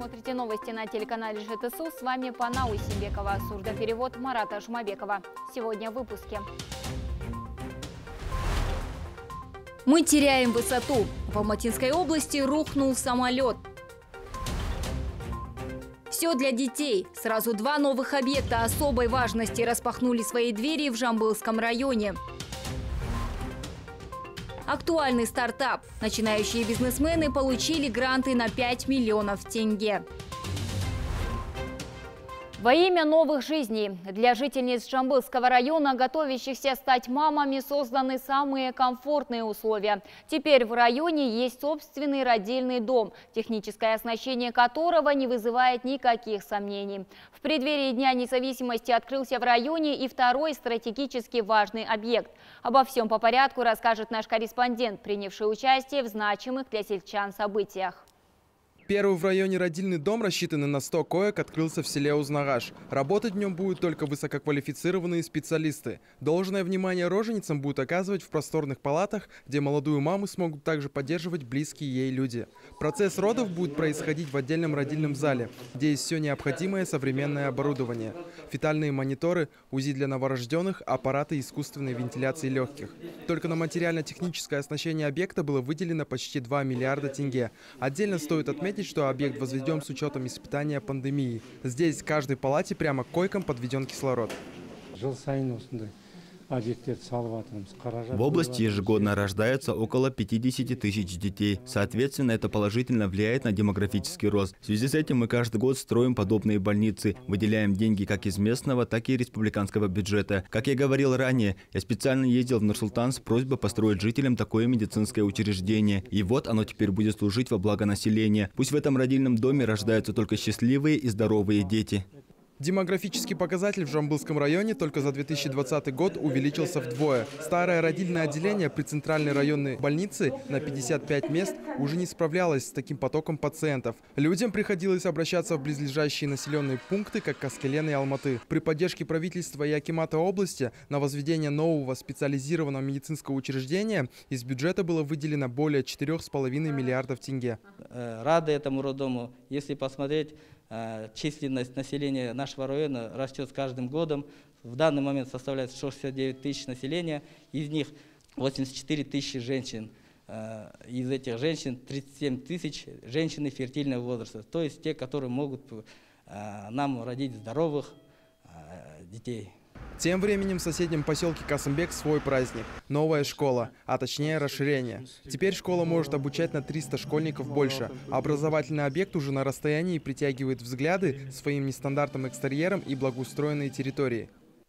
смотрите новости на телеканале ЖТСУ. С вами Пана Усимбекова, сурдоперевод Марата Жумабекова. Сегодня в выпуске. Мы теряем высоту. В Алматинской области рухнул самолет. Все для детей. Сразу два новых объекта особой важности распахнули свои двери в Жамбылском районе. Актуальный стартап. Начинающие бизнесмены получили гранты на 5 миллионов тенге. Во имя новых жизней для жительниц Жамбылского района, готовящихся стать мамами, созданы самые комфортные условия. Теперь в районе есть собственный родильный дом, техническое оснащение которого не вызывает никаких сомнений. В преддверии Дня независимости открылся в районе и второй стратегически важный объект. Обо всем по порядку расскажет наш корреспондент, принявший участие в значимых для сельчан событиях. Первый в районе родильный дом, рассчитанный на 100 коек, открылся в селе Узнагаш. Работать в нем будут только высококвалифицированные специалисты. Должное внимание роженицам будут оказывать в просторных палатах, где молодую маму смогут также поддерживать близкие ей люди. Процесс родов будет происходить в отдельном родильном зале, где есть все необходимое современное оборудование. Фетальные мониторы, УЗИ для новорожденных, аппараты искусственной вентиляции легких. Только на материально-техническое оснащение объекта было выделено почти 2 миллиарда тенге. Отдельно стоит отметить, что объект возведен с учетом испытания пандемии. Здесь в каждой палате прямо к койкам подведен кислород. В области ежегодно рождается около 50 тысяч детей. Соответственно, это положительно влияет на демографический рост. В связи с этим мы каждый год строим подобные больницы. Выделяем деньги как из местного, так и республиканского бюджета. Как я говорил ранее, я специально ездил в Нур-Султан с просьбой построить жителям такое медицинское учреждение. И вот оно теперь будет служить во благо населения. Пусть в этом родильном доме рождаются только счастливые и здоровые дети. Демографический показатель в Жамбылском районе только за 2020 год увеличился вдвое. Старое родильное отделение при центральной районной больнице на 55 мест уже не справлялось с таким потоком пациентов. Людям приходилось обращаться в близлежащие населенные пункты, как Каскелен и Алматы. При поддержке правительства и акимата области на возведение нового специализированного медицинского учреждения из бюджета было выделено более 4,5 миллиардов тенге. Рады этому роддому. Если посмотреть, численность населения нашего района растет с каждым годом. В данный момент составляет 69 тысяч населения, из них 84 тысячи женщин. Из этих женщин 37 тысяч женщины фертильного возраста, то есть те, которые могут нам родить здоровых детей. Тем временем в соседнем поселке Касымбек свой праздник – новая школа, а точнее расширение. Теперь школа может обучать на 300 школьников больше. Образовательный объект уже на расстоянии притягивает взгляды своим нестандартным экстерьером и благоустроенной территорией.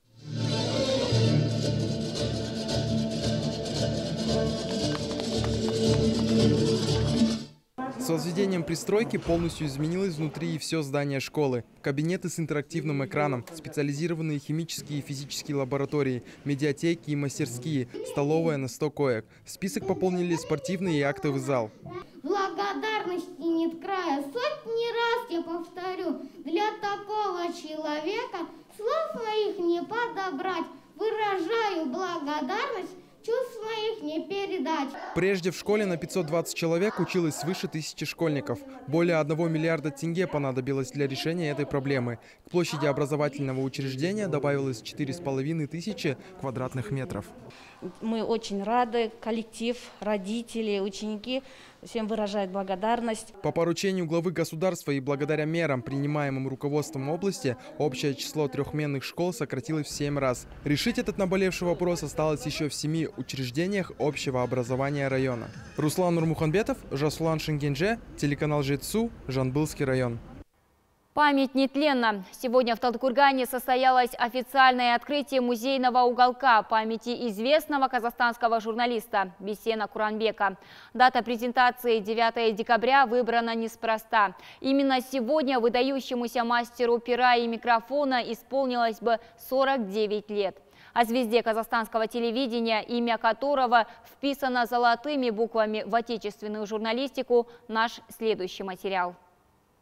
С возведением пристройки полностью изменилось внутри и все здание школы. Кабинеты с интерактивным экраном, специализированные химические и физические лаборатории, медиатеки и мастерские, столовая на 100 коек. Список пополнили спортивный и актовый зал. Благодарности нет края. Сотни раз я повторю, для такого человека слов моих не подобрать. Выражаю благодарность, чувств моих не передать. Прежде в школе на 520 человек училось свыше 1000 школьников. Более 1 миллиарда тенге понадобилось для решения этой проблемы. К площади образовательного учреждения добавилось 4500 квадратных метров. Мы очень рады, коллектив, родители, ученики всем выражают благодарность. По поручению главы государства и благодаря мерам, принимаемым руководством области, общее число трехменных школ сократилось в 7 раз. Решить этот наболевший вопрос осталось еще в 7 учреждениях общего образования района. Руслан Нурмуханбетов, Жасулан Шенгенже, телеканал ЖТСУ, Жамбылский район. Память нетленна. Сегодня в Талдыкургане состоялось официальное открытие музейного уголка памяти известного казахстанского журналиста Бисена Куранбека. Дата презентации 9 декабря выбрана неспроста. Именно сегодня выдающемуся мастеру пера и микрофона исполнилось бы 49 лет. О звезде казахстанского телевидения, имя которого вписано золотыми буквами в отечественную журналистику, наш следующий материал.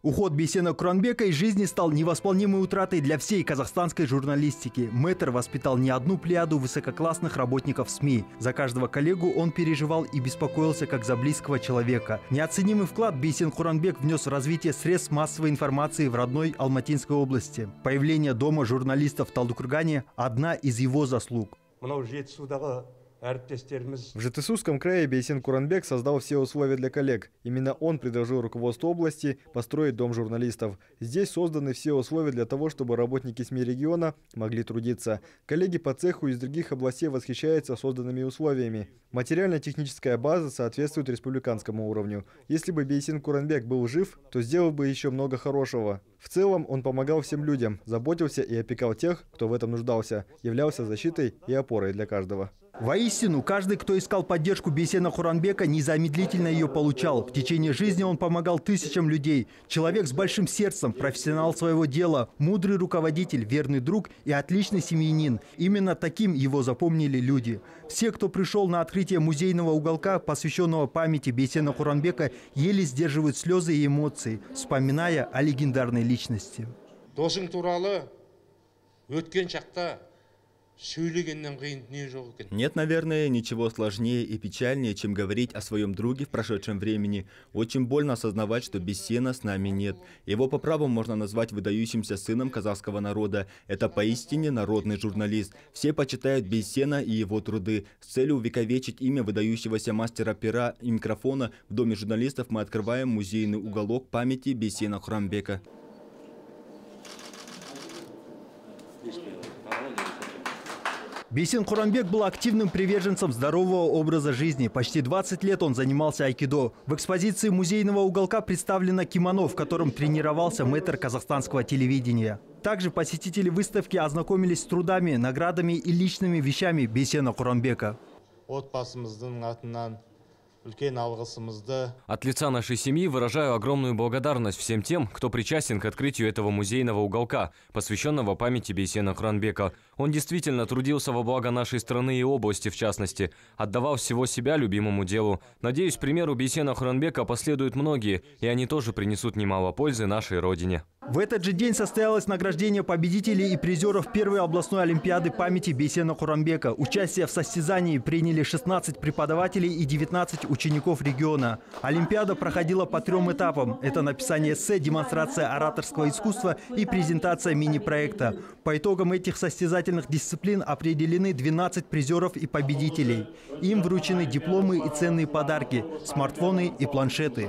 Уход Бейсена Куранбека из жизни стал невосполнимой утратой для всей казахстанской журналистики. Мэтр воспитал не одну плеяду высококлассных работников СМИ. За каждого коллегу он переживал и беспокоился как за близкого человека. Неоценимый вклад Бейсен Куранбек внес в развитие средств массовой информации в родной Алматинской области. Появление дома журналистов в Талдыкургане – одна из его заслуг. В Жетысусском крае Бейсен Куранбек создал все условия для коллег. Именно он предложил руководству области построить дом журналистов. Здесь созданы все условия для того, чтобы работники СМИ региона могли трудиться. Коллеги по цеху из других областей восхищаются созданными условиями. Материально-техническая база соответствует республиканскому уровню. Если бы Бейсен Куранбек был жив, то сделал бы еще много хорошего. В целом он помогал всем людям, заботился и опекал тех, кто в этом нуждался, являлся защитой и опорой для каждого. Воистину, каждый, кто искал поддержку Бейсена Куранбека, незамедлительно ее получал. В течение жизни он помогал тысячам людей. Человек с большим сердцем, профессионал своего дела, мудрый руководитель, верный друг и отличный семьянин. Именно таким его запомнили люди. Все, кто пришел на открытие музейного уголка, посвященного памяти Бейсена Куранбека, еле сдерживают слезы и эмоции, вспоминая о легендарной личности. Нет, наверное, ничего сложнее и печальнее, чем говорить о своем друге в прошедшем времени. Очень больно осознавать, что Бейсена с нами нет. Его по праву можно назвать выдающимся сыном казахского народа. Это поистине народный журналист. Все почитают Бейсена и его труды. С целью увековечить имя выдающегося мастера пера и микрофона в Доме журналистов мы открываем музейный уголок памяти Бейсена Куранбека. Бейсен Куранбек был активным приверженцем здорового образа жизни. Почти 20 лет он занимался айкидо. В экспозиции музейного уголка представлено кимоно, в котором тренировался мэтр казахстанского телевидения. Также посетители выставки ознакомились с трудами, наградами и личными вещами Бейсена Куранбека. От лица нашей семьи выражаю огромную благодарность всем тем, кто причастен к открытию этого музейного уголка, посвященного памяти Бейсена Куранбека. Он действительно трудился во благо нашей страны и области в частности, отдавал всего себя любимому делу. Надеюсь, примеру Бейсена Куранбека последуют многие, и они тоже принесут немало пользы нашей родине. В этот же день состоялось награждение победителей и призеров первой областной олимпиады памяти Бейсена Куранбека. Участие в состязании приняли 16 преподавателей и 19 учеников региона. Олимпиада проходила по 3 этапам. Это написание эссе, демонстрация ораторского искусства и презентация мини-проекта. По итогам этих состязательных дисциплин определены 12 призеров и победителей. Им вручены дипломы и ценные подарки, смартфоны и планшеты.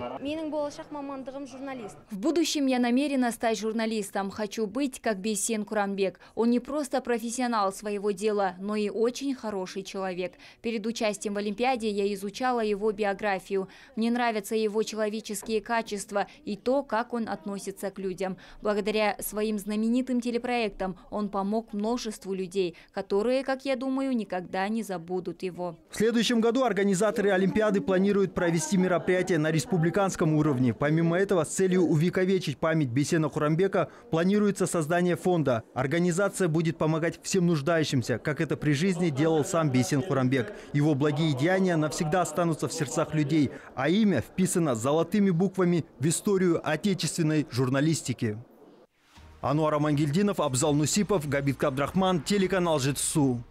В будущем я намерена стать журналистом. Хочу быть как Бейсен Куранбек. Он не просто профессионал своего дела, но и очень хороший человек. Перед участием в Олимпиаде я изучала его биографию. Мне нравятся его человеческие качества и то, как он относится к людям. Благодаря своим знаменитым телепроектам он помог множеству людей, которые, как я думаю, никогда не забудут его. В следующем году организаторы Олимпиады планируют провести мероприятие на республиканском уровне. Помимо этого, с целью увековечить память Бейсена Куранбека планируется создание фонда. Организация будет помогать всем нуждающимся, как это при жизни делал сам Бейсен Куранбек. Его благие деяния навсегда останутся в сердцах людей, а имя вписано золотыми буквами в историю отечественной журналистики. Ануар Амангельдинов, Абзал Нусипов, Габит Кабдрахман, телеканал Жетысу.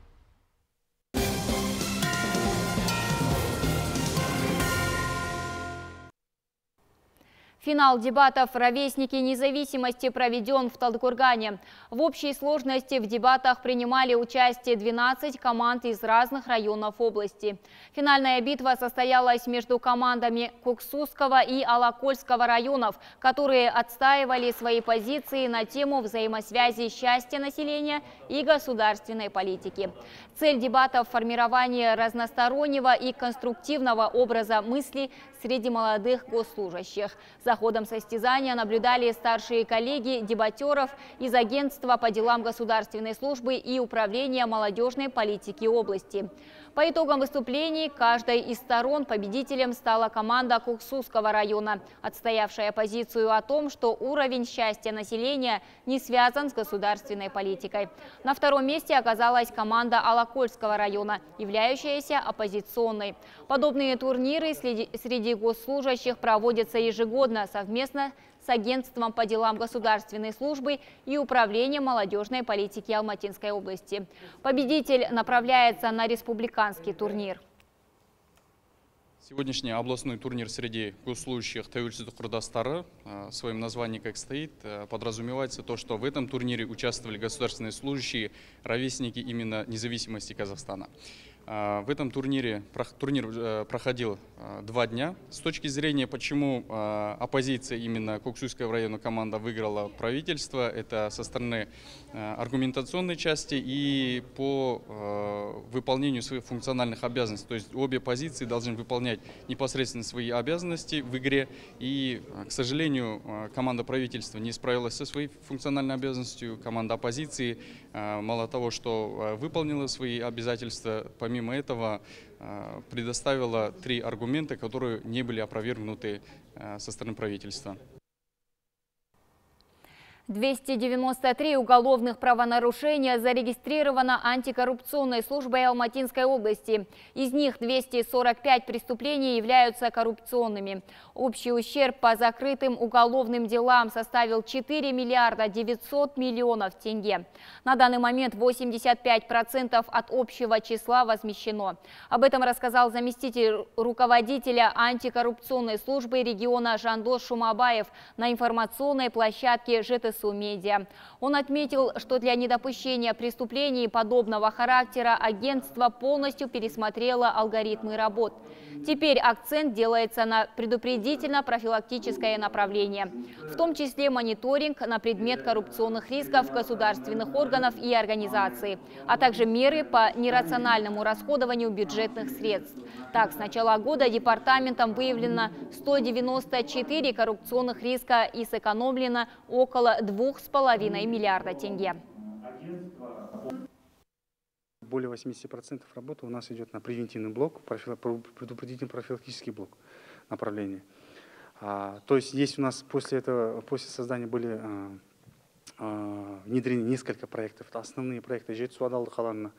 Финал дебатов «Ровесники независимости» проведен в Талдыкургане. В общей сложности в дебатах принимали участие 12 команд из разных районов области. Финальная битва состоялась между командами Куксусского и Алакольского районов, которые отстаивали свои позиции на тему взаимосвязи счастья населения и государственной политики. Цель дебатов – формирование разностороннего и конструктивного образа мысли среди молодых госслужащих. За ходом состязания наблюдали старшие коллеги дебатеров из Агентства по делам государственной службы и Управления молодежной политики области. По итогам выступлений каждой из сторон победителем стала команда Куксусского района, отстоявшая позицию о том, что уровень счастья населения не связан с государственной политикой. На втором месте оказалась команда Алакольского района, являющаяся оппозиционной. Подобные турниры среди госслужащих проводятся ежегодно совместно с Агентством по делам государственной службы и Управлением молодежной политики Алматинской области. Победитель направляется на республиканский турнир. Сегодняшний областной турнир среди госслужащих Тәуелсіздік құрдастары в своем названии как стоит, подразумевается то, что в этом турнире участвовали государственные служащие, ровесники именно независимости Казахстана. В этом турнир проходил 2 дня. С точки зрения, почему оппозиция, именно Коксуйского района команда выиграла правительство, это со стороны аргументационной части и по выполнению своих функциональных обязанностей. То есть обе позиции должны выполнять непосредственно свои обязанности в игре. И, к сожалению, команда правительства не справилась со своей функциональной обязанностью. Команда оппозиции, мало того, что выполнила свои обязательства, помимо этого предоставила 3 аргумента, которые не были опровергнуты со стороны правительства. 293 уголовных правонарушения зарегистрировано антикоррупционной службой Алматинской области. Из них 245 преступлений являются коррупционными. Общий ущерб по закрытым уголовным делам составил 4 миллиарда 900 миллионов тенге. На данный момент 85% от общего числа возмещено. Об этом рассказал заместитель руководителя антикоррупционной службы региона Жандос Шумабаев на информационной площадке ЖТСУ Медиа. Он отметил, что для недопущения преступлений подобного характера агентство полностью пересмотрело алгоритмы работ. Теперь акцент делается на предупредительно-профилактическое направление, в том числе мониторинг на предмет коррупционных рисков государственных органов и организаций, а также меры по нерациональному расходованию бюджетных средств. Так, с начала года департаментом выявлено 194 коррупционных риска и сэкономлено около 2,5 миллиарда тенге. Более 80% работы у нас идет на превентивный блок, предупредительно-профилактический блок направления. То есть здесь у нас после создания были внедрены несколько проектов. Основные проекты Жетісу адалдық алаңына,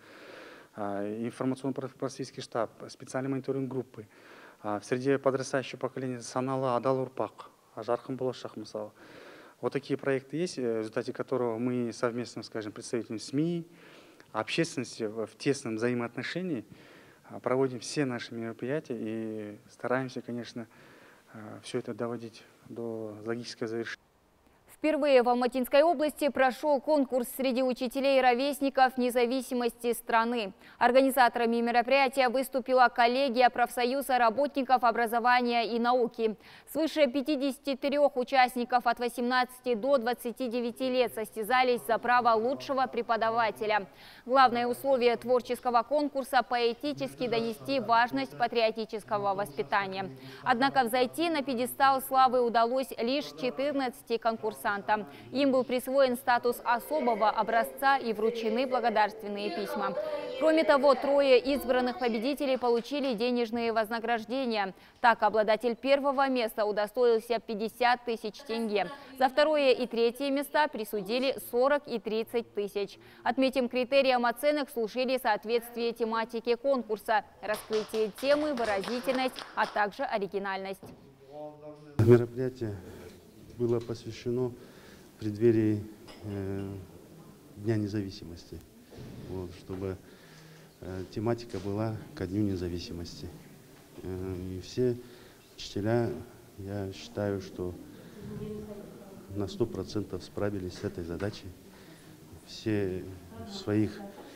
информационно-просветительский штаб, специальные мониторинг группы. В среде подрастающего поколения Саналы Адал Урпақ, Жарқын болашақ мысалы. Вот такие проекты есть, в результате которого мы совместно, скажем, представителями СМИ, общественности в тесном взаимоотношении проводим все наши мероприятия и стараемся, конечно, все это доводить до логического завершения. Впервые в Алматинской области прошел конкурс среди учителей и ровесников независимости страны. Организаторами мероприятия выступила коллегия профсоюза работников образования и науки. Свыше 53 участников от 18 до 29 лет состязались за право лучшего преподавателя. Главное условие творческого конкурса – поэтически донести важность патриотического воспитания. Однако взойти на пьедестал славы удалось лишь 14 конкурсантам. Им был присвоен статус особого образца и вручены благодарственные письма. Кроме того, 3 избранных победителей получили денежные вознаграждения. Так, обладатель 1-го места удостоился 50 тысяч тенге. За 2-е и 3-е места присудили 40 и 30 тысяч. Отметим, критериям оценок служили соответствие тематике конкурса, раскрытие темы, выразительность, а также оригинальность. Мероприятие было посвящено в преддверии Дня независимости, чтобы тематика была ко Дню независимости. И все учителя, я считаю, что на 100% справились с этой задачей. Все в своих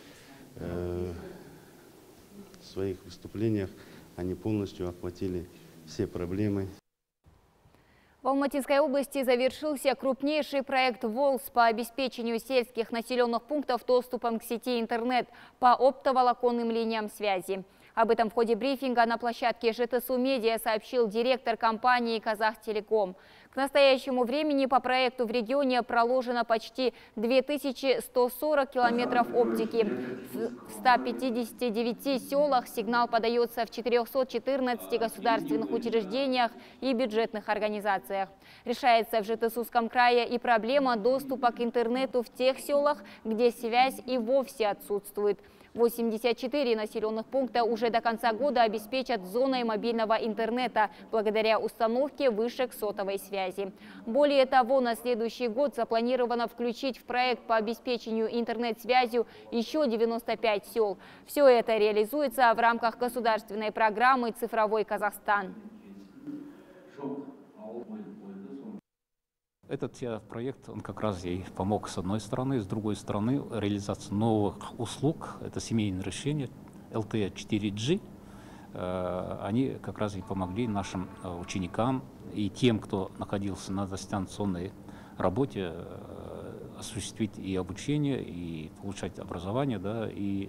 выступлениях они полностью охватили все проблемы. В Алматинской области завершился крупнейший проект ВОЛС по обеспечению сельских населенных пунктов доступом к сети интернет по оптоволоконным линиям связи. Об этом в ходе брифинга на площадке ЖТСУ Медиа сообщил директор компании «Казахтелеком». К настоящему времени по проекту в регионе проложено почти 2140 километров оптики. В 159 селах сигнал подается в 414 государственных учреждениях и бюджетных организациях. Решается в Жетысусском крае и проблема доступа к интернету в тех селах, где связь и вовсе отсутствует. 84 населенных пункта уже до конца года обеспечат зоной мобильного интернета благодаря установке вышек сотовой связи. связи. Более того, на следующий год запланировано включить в проект по обеспечению интернет-связью еще 95 сел. Все это реализуется в рамках государственной программы «Цифровой Казахстан». Этот проект, он как раз ей помог с одной стороны, с другой стороны реализация новых услуг, это семейное решение LTE 4G, они как раз и помогли нашим ученикам и тем, кто находился на дистанционной работе, осуществить и обучение, и получать образование, да, и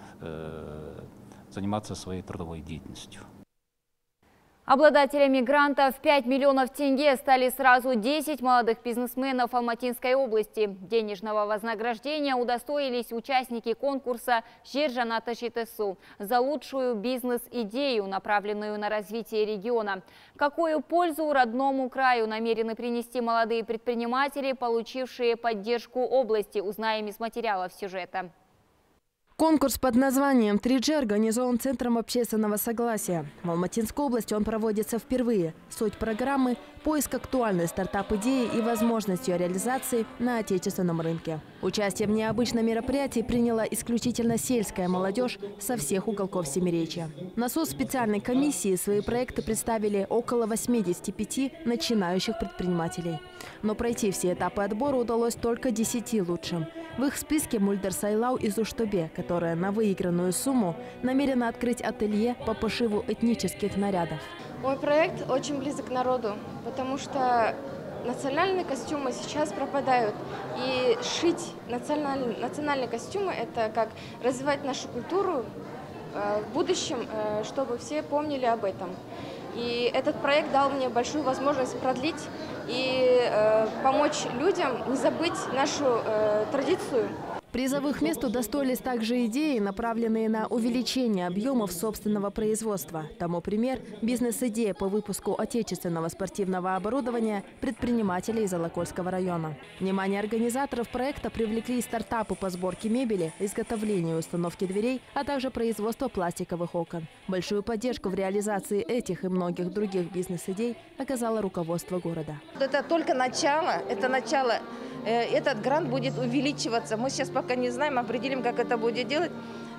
заниматься своей трудовой деятельностью. Обладателями гранта в 5 миллионов тенге стали сразу 10 молодых бизнесменов Алматинской области. Денежного вознаграждения удостоились участники конкурса «Жер жанаты ЖТСу» за лучшую бизнес-идею, направленную на развитие региона. Какую пользу родному краю намерены принести молодые предприниматели, получившие поддержку области, узнаем из материалов сюжета. Конкурс под названием 3G организован Центром общественного согласия. В Алматинской области он проводится впервые. Суть программы – поиск актуальной стартап-идеи и возможностью реализации на отечественном рынке. Участие в необычном мероприятии приняла исключительно сельская молодежь со всех уголков Семиречья. На суд специальной комиссии свои проекты представили около 85 начинающих предпринимателей. Но пройти все этапы отбора удалось только 10 лучшим. В их списке Мульдер Сайлау из Уштобе, которая на выигранную сумму намерена открыть ателье по пошиву этнических нарядов. Мой проект очень близок к народу, потому что национальные костюмы сейчас пропадают. И шить национальные костюмы – это как развивать нашу культуру в будущем, чтобы все помнили об этом. И этот проект дал мне большую возможность продлить и помочь людям не забыть нашу традицию. Призовых мест удостоились также идеи, направленные на увеличение объемов собственного производства. Тому пример – бизнес-идея по выпуску отечественного спортивного оборудования предпринимателей из Алакольского района. Внимание организаторов проекта привлекли стартапы по сборке мебели, изготовлению и установке дверей, а также производство пластиковых окон. Большую поддержку в реализации этих и многих других бизнес-идей оказало руководство города. Это только начало, это начало. Этот грант будет увеличиваться. Мы сейчас пока не знаем, определим, как это будет делать,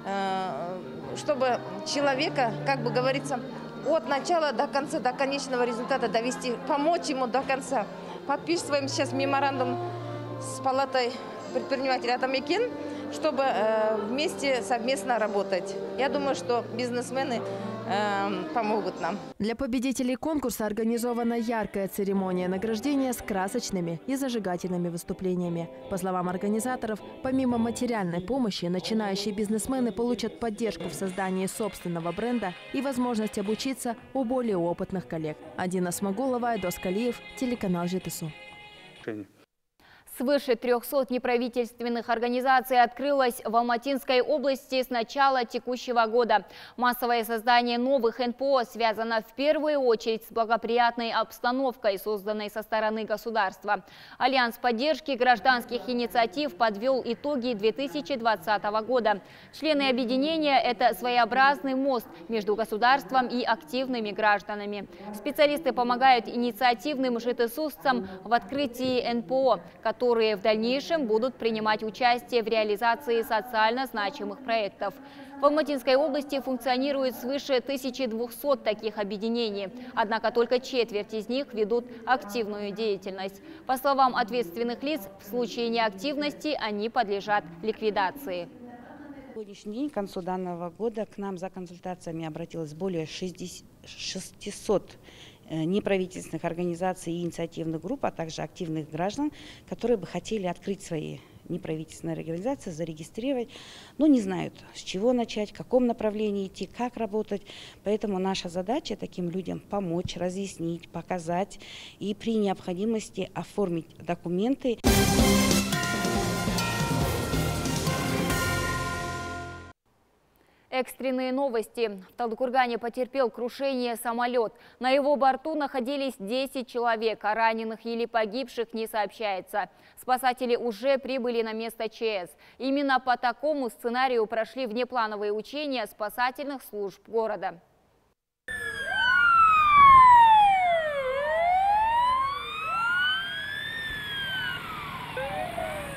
чтобы человека, как бы говорится, от начала до конца, до конечного результата довести, помочь ему до конца. Подписываем сейчас меморандум с палатой предпринимателей Атамекен, чтобы вместе совместно работать. Я думаю, что бизнесмены помогут нам. Для победителей конкурса организована яркая церемония награждения с красочными и зажигательными выступлениями. По словам организаторов, помимо материальной помощи, начинающие бизнесмены получат поддержку в создании собственного бренда и возможность обучиться у более опытных коллег. Адина Смогулова, Айдос Калиев, телеканал ЖТСУ. Свыше 300 неправительственных организаций открылось в Алматинской области с начала текущего года. Массовое создание новых НПО связано в первую очередь с благоприятной обстановкой, созданной со стороны государства. Альянс поддержки гражданских инициатив подвел итоги 2020 года. Члены объединения – это своеобразный мост между государством и активными гражданами. Специалисты помогают инициативным житесусцам в открытии НПО, которые в дальнейшем будут принимать участие в реализации социально значимых проектов. В Алматинской области функционирует свыше 1200 таких объединений, однако только четверть из них ведут активную деятельность. По словам ответственных лиц, в случае неактивности они подлежат ликвидации. На сегодняшний день, к концу данного года, к нам за консультациями обратилось более 600 неправительственных организаций и инициативных групп, а также активных граждан, которые бы хотели открыть свои неправительственные организации, зарегистрировать, но не знают, с чего начать, в каком направлении идти, как работать. Поэтому наша задача таким людям помочь, разъяснить, показать и при необходимости оформить документы. Экстренные новости. В Талдыкургане потерпел крушение самолет. На его борту находились 10 человек, а раненых или погибших не сообщается. Спасатели уже прибыли на место ЧС. Именно по такому сценарию прошли внеплановые учения спасательных служб города.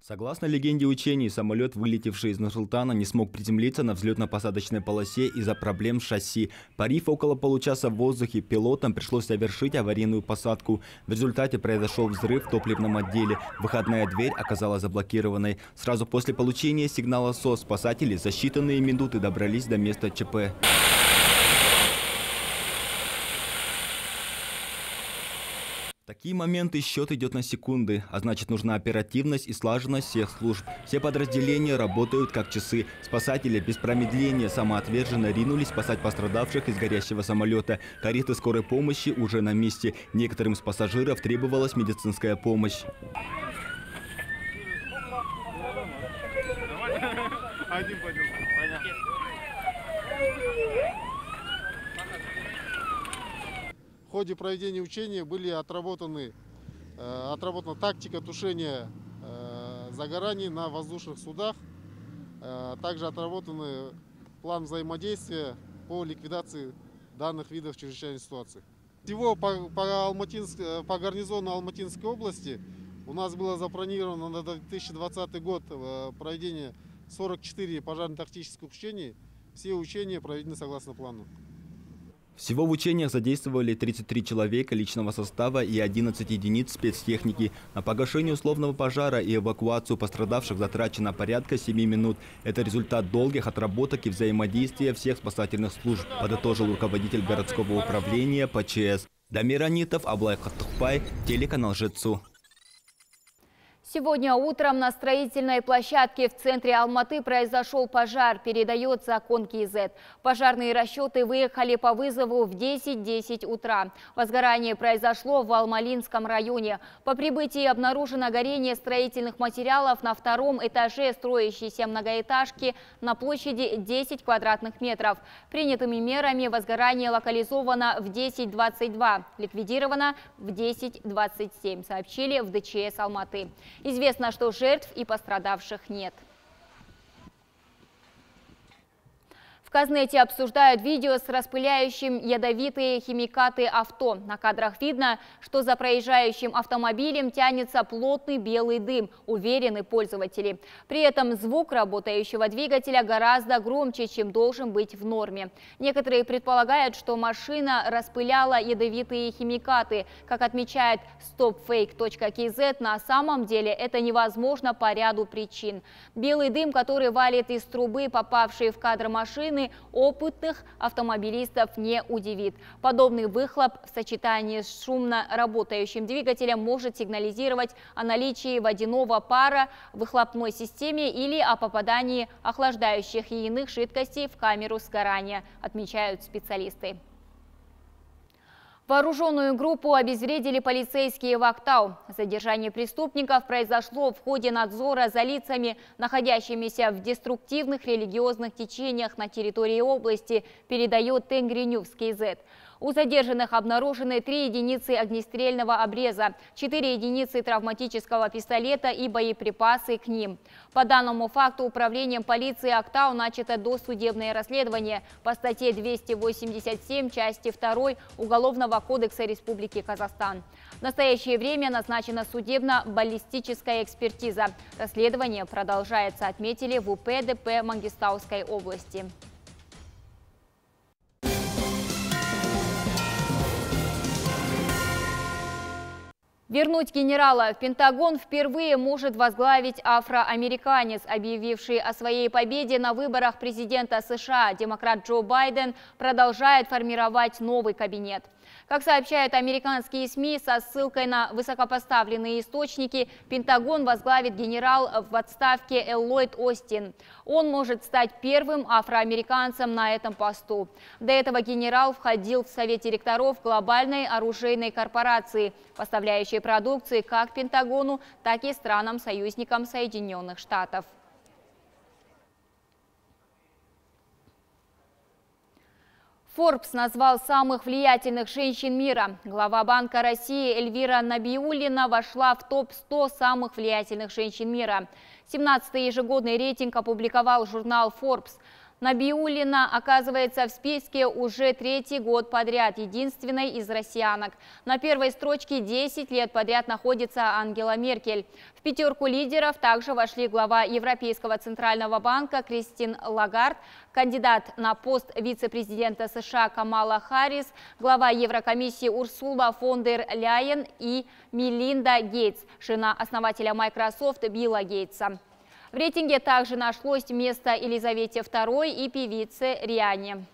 Согласно легенде учений, самолет, вылетевший из Нур-Султана, не смог приземлиться на взлетно-посадочной полосе из-за проблем с шасси. Парив около получаса в воздухе, пилотам пришлось совершить аварийную посадку. В результате произошел взрыв в топливном отделе. Выходная дверь оказалась заблокированной. Сразу после получения сигнала СОС спасатели за считанные минуты добрались до места ЧП. В такие моменты счет идет на секунды, а значит нужна оперативность и слаженность всех служб. Все подразделения работают как часы. Спасатели без промедления самоотверженно ринулись спасать пострадавших из горящего самолета. Кареты скорой помощи уже на месте. Некоторым из пассажиров требовалась медицинская помощь. В ходе проведения учения были отработана тактика тушения загораний на воздушных судах. Также отработан план взаимодействия по ликвидации данных видов чрезвычайной ситуации. Всего по гарнизону Алматинской области у нас было запланировано на 2020 год проведение 44 пожарно-тактических учений. Все учения проведены согласно плану. Всего в учениях задействовали 33 человека личного состава и 11 единиц спецтехники. На погашение условного пожара и эвакуацию пострадавших затрачено порядка 7 минут. Это результат долгих отработок и взаимодействия всех спасательных служб, подытожил руководитель городского управления ПЧС. Дамир Анитов, Аблай Каттухпай, телеканал ЖЭЦУ. Сегодня утром на строительной площадке в центре Алматы произошел пожар, передает Закон КИЗ. Пожарные расчеты выехали по вызову в 10:10 утра. Возгорание произошло в Алмалинском районе. По прибытии обнаружено горение строительных материалов на втором этаже строящейся многоэтажки на площади 10 квадратных метров. Принятыми мерами возгорание локализовано в 10:22, ликвидировано в 10:27, сообщили в ДЧС Алматы. Известно, что жертв и пострадавших нет. В Казнете обсуждают видео с распыляющим ядовитые химикаты авто. На кадрах видно, что за проезжающим автомобилем тянется плотный белый дым, уверены пользователи. При этом звук работающего двигателя гораздо громче, чем должен быть в норме. Некоторые предполагают, что машина распыляла ядовитые химикаты. Как отмечает stopfake.kz, на самом деле это невозможно по ряду причин. Белый дым, который валит из трубы, попавшей в кадр машины, опытных автомобилистов не удивит. Подобный выхлоп в сочетании с шумно работающим двигателем может сигнализировать о наличии водяного пара в выхлопной системе или о попадании охлаждающих и иных жидкостей в камеру сгорания, отмечают специалисты. Вооруженную группу обезвредили полицейские в Актау. Задержание преступников произошло в ходе надзора за лицами, находящимися в деструктивных религиозных течениях на территории области, передает Тенгри Ньюс КЗ. У задержанных обнаружены 3 единицы огнестрельного обреза, 4 единицы травматического пистолета и боеприпасы к ним. По данному факту управлением полиции Актау начато досудебное расследование по статье 287 части 2 Уголовного кодекса Республики Казахстан. В настоящее время назначена судебно-баллистическая экспертиза. Расследование продолжается, отметили в УП ДП Мангистауской области. Вернуть генерала. Пентагон впервые может возглавить афроамериканец, объявивший о своей победе на выборах президента США. Демократ Джо Байден продолжает формировать новый кабинет. Как сообщают американские СМИ со ссылкой на высокопоставленные источники, Пентагон возглавит генерал в отставке Ллойд Остин. Он может стать первым афроамериканцем на этом посту. До этого генерал входил в Совет директоров глобальной оружейной корпорации, поставляющей продукции как Пентагону, так и странам-союзникам Соединенных Штатов. Forbes назвал самых влиятельных женщин мира. Глава Банка России Эльвира Набиуллина вошла в топ-100 самых влиятельных женщин мира. 17-й ежегодный рейтинг опубликовал журнал Forbes. Набиуллина оказывается в списке уже 3-й год подряд, единственной из россиянок. На первой строчке 10 лет подряд находится Ангела Меркель. В 5 лидеров также вошли глава Европейского центрального банка Кристин Лагард, кандидат на пост вице-президента США Камала Харрис, глава Еврокомиссии Урсула фон дер Ляйен и Мелинда Гейтс, жена основателя Microsoft Билла Гейтса. В рейтинге также нашлось место Елизавете II и певице Риане.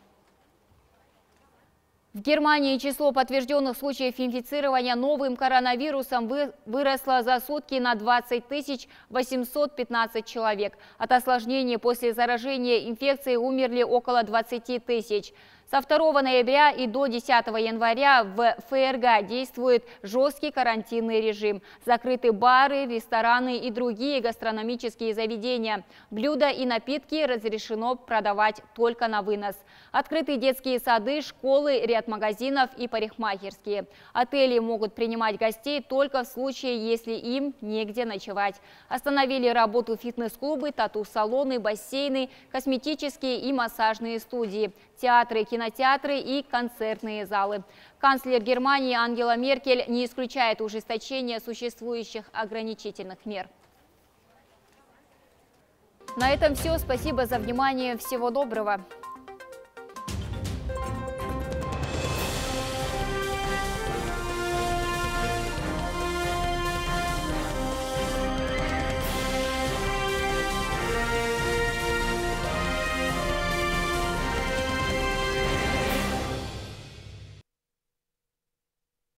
В Германии число подтвержденных случаев инфицирования новым коронавирусом выросло за сутки на 20 815 человек. От осложнений после заражения инфекцией умерли около 20 тысяч. Со 2 ноября и до 10 января в ФРГ действует жесткий карантинный режим. Закрыты бары, рестораны и другие гастрономические заведения. Блюда и напитки разрешено продавать только на вынос. Открыты детские сады, школы, ряд магазинов и парикмахерские. Отели могут принимать гостей только в случае, если им негде ночевать. Остановили работу фитнес-клубы, тату-салоны, бассейны, косметические и массажные студии, театры, кинотеатры и концертные залы. Канцлер Германии Ангела Меркель не исключает ужесточения существующих ограничительных мер. На этом все. Спасибо за внимание. Всего доброго.